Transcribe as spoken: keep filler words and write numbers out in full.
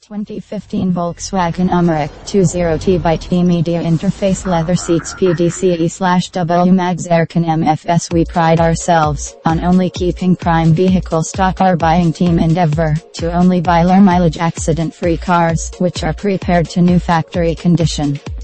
twenty fifteen Volkswagen Amarok two point oh T by T Media Interface Leather Seats P D C E slash W Mags Aircon M F S. We pride ourselves on only keeping prime vehicle stock. Our buying team endeavor to only buy low mileage accident free cars which are prepared to new factory condition.